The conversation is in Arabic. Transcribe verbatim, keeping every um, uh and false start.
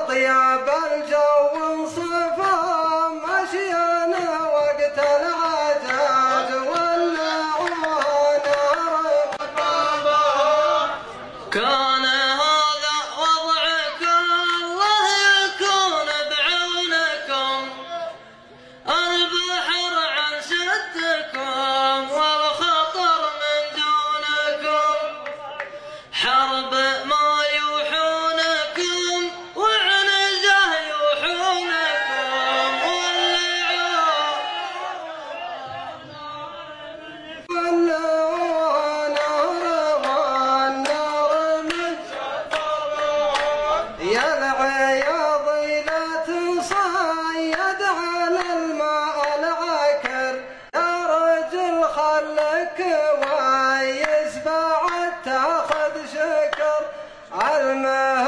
وطياب الجو صفا مشينا وقت العجاج ولعوها نار بابا. كان هذا وضعكم الله يكون بعونكم، البحر عن شدكم والخطر من دونكم، حرب ما يوحونكم وعنزه يوحونكم ولعوها نار والنار من يا العياض لا تصيد على الماء العكر، يا رجل خلك ويس بعد تاخذ شكر الماء